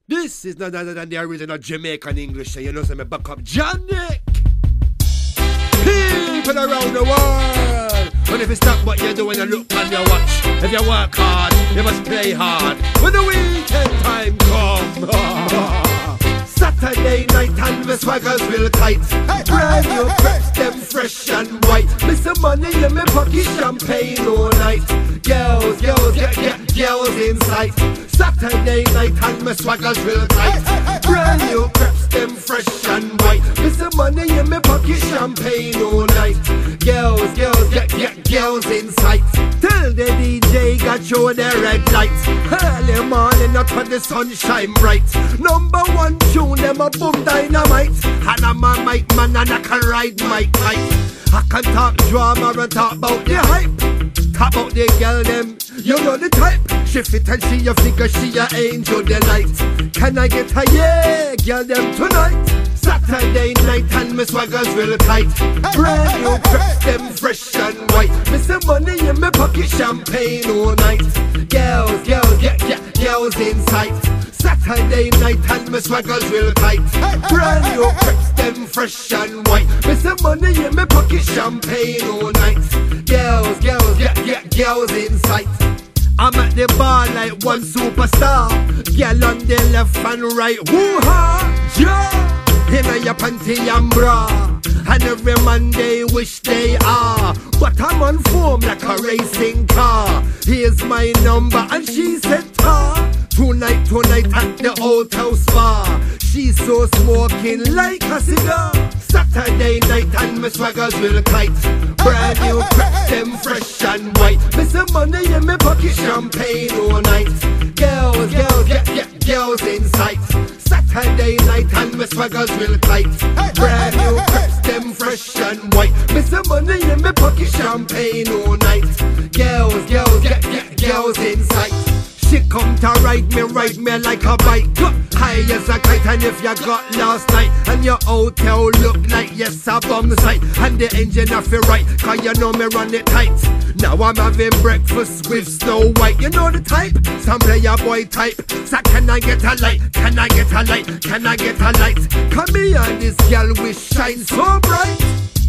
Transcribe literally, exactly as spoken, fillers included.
This is none other than the original Jamaican English, and you know, so me back up John Nick. People around the world, but if you stop what you're doing and look on your watch, if you work hard, you must play hard. When the weekend time come. Saturday night and my swaggers real tight. Brand new preps, them fresh and white. Miss some money in my pocket, champagne all night. Girls, girls, get, get, girls in sight. Saturday night and my swaggers real tight. Brand new preps, them fresh and white. Miss some money in my pocket, champagne all night. Girls, girls, get, get, girls in sight. Tell the D J got you the red lights. Early morning up when the sun shine bright. Number one tune, them a boom dynamite. And I'm a mic man and I can ride my kite. I can talk drama and talk about the hype. Talk about the girl them, you know the type. She fit and she a figure, she a angel delight. Can I get a yeah, girl them tonight? Saturday night and my swaggers real tight. Brand new preps, them fresh and white. Miss some money in my pocket, champagne all night. Girls, girls, get, get, girls in sight. Saturday night and my swaggers real tight. Brand new preps, them fresh and white. Miss some money in my pocket, champagne all night. Girls, girls, get, get, girls in sight. I'm at the bar like one superstar. Girl on the left and right, woo-ha, yeah. In your panty and bra, and every man they wish they are. But I'm on form like a racing car. Here's my number and she said ta. Tonight, tonight at the old house bar. She's so smoking like a cigar. Saturday night and my swaggers real tight. Brand new preps, them fresh and white. Miss some money in my pocket, champagne all night. Girls, girls, get, get, girls in sight. Saturday night and my swaggers real tight. Brand new preps, them fresh and white. Miss some money in my pocket, champagne all night. Girls, girls, get, get, girls in sight. She come to ride me, ride me like a bike. High as a kite, and if you got last night and your hotel look like yes a bomb site. And the engine off it right, cause you know me run it tight. Now I'm having breakfast with Snow White. You know the type, some player boy type. So can I get a light, can I get a light, can I get a light? Come here and this girl will shine so bright.